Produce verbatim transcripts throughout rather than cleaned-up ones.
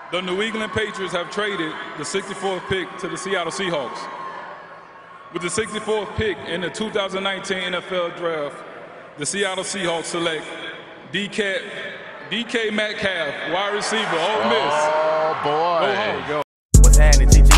The New England Patriots have traded the sixty-fourth pick to the Seattle Seahawks. With the sixty-fourth pick in the two thousand nineteen N F L Draft, the Seattle Seahawks select D K, D K Metcalf, wide receiver, Ole Miss. Oh, boy. Go home. Go. What's happening, T G?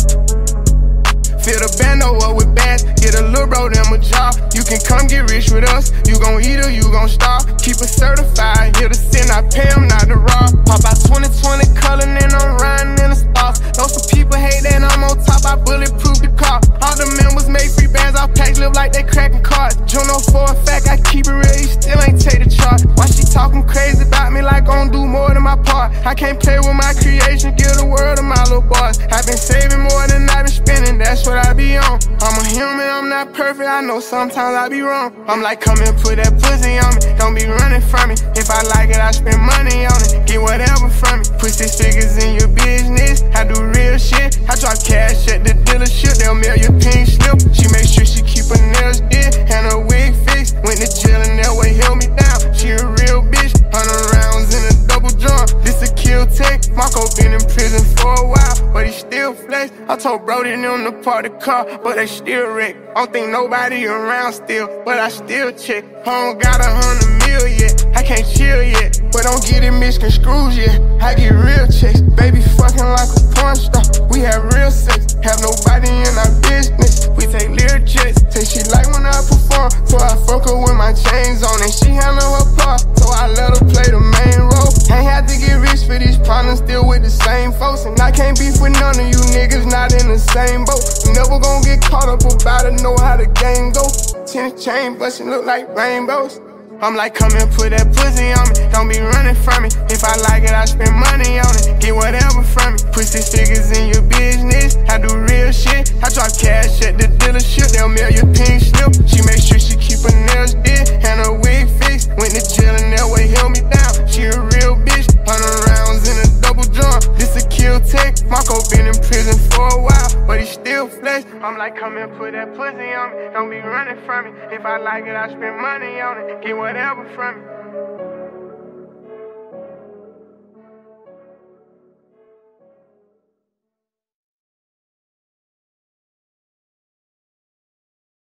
Fill the bando up with bands, get a little bro them a job. You can come get rich with us, you gon' eat or you gon' starve. Keep it certified, here to sin, I pay them not to rob. Pop out twenty twenty color, and I'm riding in the stars. Though some people hate that I'm on top, I bulletproof the car. All the members make free bands, all packs live like they cracking cards. Juno for a fact, I keep it real, you still ain't take the charge. Why she talking crazy about me like gon' do more than my part? I can't play with my creation, give the world to my little boys. I've been saving more than I've been spending, that's what I be on. I'm a human, I'm not perfect, I know sometimes I be wrong. I'm like, come and put that pussy on me, don't be running from me. If I like it, I spend money on it, get whatever from me. Put six figures in your business, I do real shit. I drop cash at the dealership, they'll mail your pink slip. She make sure she keep her nails did and her wig fixed. Went to jail and that way held me down. She a real bitch, hundred rounds in a double drum. This a kill tech. Marco been in prison for a while, but he still flex. I told Brody them to park the car, but they still wreck. I don't think nobody around still, but I still check. I don't got a hundred mil yet, I can't chill yet, but don't get it misconstrued yet. I get real checks, baby fucking like a porn star. We have real sex, have nobody in our business. We take lyric checks, say she like when I perform, so I fuck her with my chains on, and she handle her part, so I let her play the main role. Ain't had to get rich for these problems, still with the same folks, and I can't beef with none of you niggas not in the same boat. Never gon' get caught up about it, know how the game go. Tennis chain bustin' look like rainbows. I'm like, come and put that pussy on me, don't be running from me. If I like it, I spend money on it, get whatever from me. Put six figures in your business, I do real shit. I drop cash at the dealership, they'll mail your pink slip. She make sure she keep her nails did and her wig fixed. Went to jail and that way held me down. She a real bitch, hundred rounds in a double drum. This a kill tech. Marco been in prison for a while, but he still flex. I'm like, come and put that pussy on me, don't be running from me. If I like it, I spend money on it, get whatever from me.